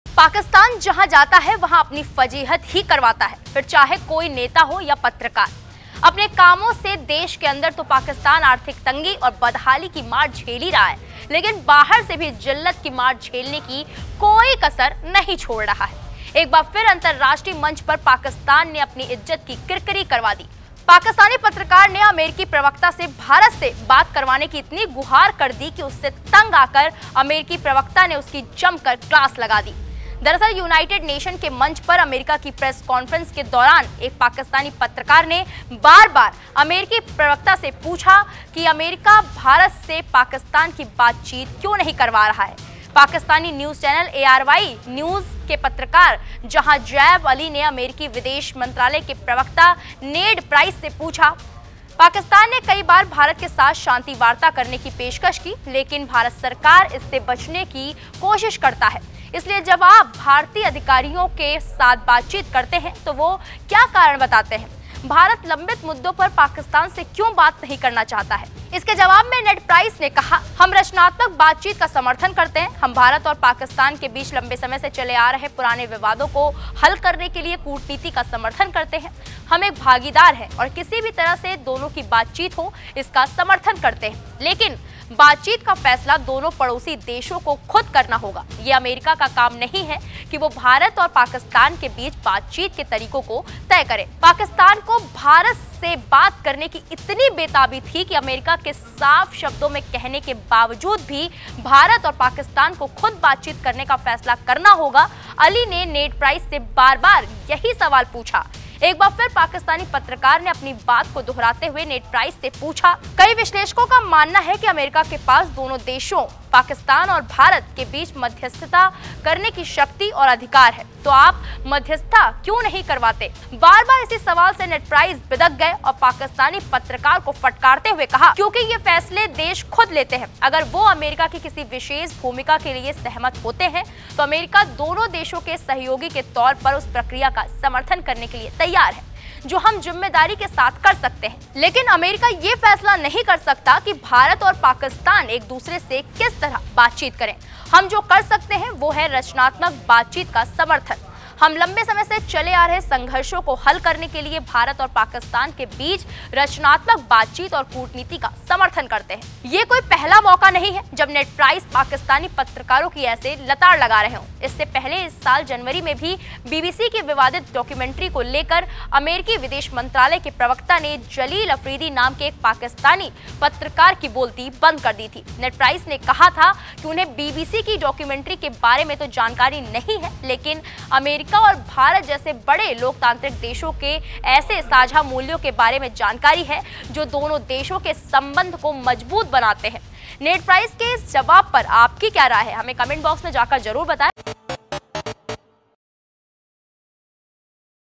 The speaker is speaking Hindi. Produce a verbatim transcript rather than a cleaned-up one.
पाकिस्तान जहां जाता है वहां अपनी फजीहत ही करवाता है, फिर चाहे कोई नेता हो या पत्रकार। अपने कामों से देश के अंदर तो पाकिस्तान आर्थिक तंगी और बदहाली की मार झेल ही रहा है, लेकिन बाहर से भी जिल्लत की मार झेलने की कोई कसर नहीं छोड़ रहा है। एक बार फिर अंतर्राष्ट्रीय मंच पर पाकिस्तान ने अपनी इज्जत की किरकिरी करवा दी। पाकिस्तानी पत्रकार ने अमेरिकी प्रवक्ता से भारत से बात करवाने की इतनी गुहार कर दी कि उससे तंग आकर अमेरिकी प्रवक्ता ने उसकी जमकर क्लास लगा दी। दरअसल यूनाइटेड नेशन के मंच पर अमेरिका की प्रेस कॉन्फ्रेंस के दौरान एक पाकिस्तानी पत्रकार ने बार बार अमेरिकी प्रवक्ता से पूछा कि अमेरिका भारत से पाकिस्तान की बातचीत क्यों नहीं करवा रहा है। Pakistani news channel A R Y news के पत्रकार जहां जैब अली ने अमेरिकी विदेश मंत्रालय के प्रवक्ता नेड प्राइस से पूछा, पाकिस्तान ने कई बार भारत के साथ शांति वार्ता करने की पेशकश की, लेकिन भारत सरकार इससे बचने की कोशिश करता है। इसलिए जब आप भारतीय अधिकारियों के साथ बातचीत करते हैं तो वो क्या कारण बताते हैं? भारत लंबित मुद्दों पर पाकिस्तान से क्यों बात नहीं करना चाहता है? इसके जवाब में नेड प्राइस ने कहा, हम रचनात्मक बातचीत का समर्थन करते हैं। हम भारत और पाकिस्तान के बीच लंबे समय से चले आ रहे पुराने विवादों को हल करने के लिए कूटनीति का समर्थन करते हैं। हम एक भागीदार हैं और किसी भी तरह से दोनों की बातचीत हो इसका समर्थन करते हैं, लेकिन बातचीत का फैसला दोनों पड़ोसी देशों को खुद करना होगा। ये अमेरिका का काम नहीं है कि वो भारत और पाकिस्तान के बीच बातचीत के तरीकों को तय करे। पाकिस्तान को भारत से बात करने की इतनी बेताबी थी कि अमेरिका के साफ शब्दों में कहने के बावजूद भी भारत और पाकिस्तान को खुद बातचीत करने का फैसला करना होगा। अली ने नेड प्राइस से बार बार यही सवाल पूछा। एक बार फिर पाकिस्तानी पत्रकार ने अपनी बात को दोहराते हुए नेड प्राइस से पूछा, कई विश्लेषकों का मानना है कि अमेरिका के पास दोनों देशों पाकिस्तान और भारत के बीच मध्यस्थता करने की शक्ति और अधिकार है, तो आप मध्यस्थता क्यों नहीं करवाते? बार बार इसी सवाल से नेड प्राइस बिदक गए और पाकिस्तानी पत्रकार को फटकारते हुए कहा, क्योंकि ये फैसले देश खुद लेते हैं। अगर वो अमेरिका की किसी विशेष भूमिका के लिए सहमत होते हैं तो अमेरिका दोनों देशों के सहयोगी के तौर पर उस प्रक्रिया का समर्थन करने के लिए तैयार है जो हम जिम्मेदारी के साथ कर सकते हैं। लेकिन अमेरिका ये फैसला नहीं कर सकता कि भारत और पाकिस्तान एक दूसरे से किस तरह बातचीत करें। हम जो कर सकते हैं वो है रचनात्मक बातचीत का समर्थन। हम लंबे समय से चले आ रहे संघर्षों को हल करने के लिए भारत और पाकिस्तान के बीच रचनात्मक बातचीत और कूटनीति का समर्थन करते हैं। ये कोई पहला मौका नहीं है जब नेड प्राइस पाकिस्तानी पत्रकारों की ऐसे लताड़ लगा रहे हों। इससे पहले इस साल जनवरी में भी बीबीसी की विवादित डॉक्यूमेंट्री को लेकर अमेरिकी विदेश मंत्रालय के प्रवक्ता ने जलील अफरीदी नाम के एक पाकिस्तानी पत्रकार की बोलती बंद कर दी थी। नेड प्राइस ने कहा था कि उन्हें बीबीसी की डॉक्यूमेंट्री के बारे में तो जानकारी नहीं है, लेकिन अमेरिका और भारत जैसे बड़े लोकतांत्रिक देशों के ऐसे साझा मूल्यों के बारे में जानकारी है जो दोनों देशों के संबंध को मजबूत बनाते हैं। नेड प्राइस के इस जवाब पर आपकी क्या राय है? हमें कमेंट बॉक्स में जाकर जरूर बताएं।